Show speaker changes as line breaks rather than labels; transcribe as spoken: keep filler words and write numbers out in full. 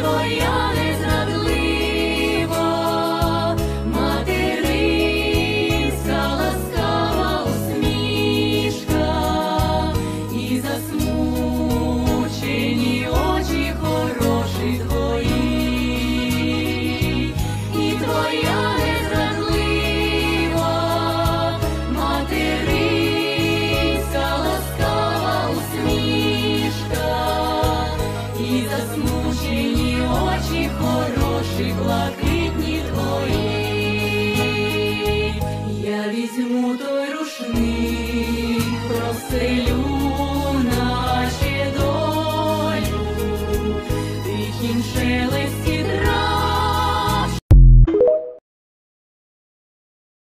твоя незрадлива, материнська ласкава усмішка, і засмучені очі хороші твої, і твоя незрадлива, материнська ласкава усмішка, і засмучені очі хороші, блакитні твої. Я візьму той рушник, простелю наче долю, тихім шелесті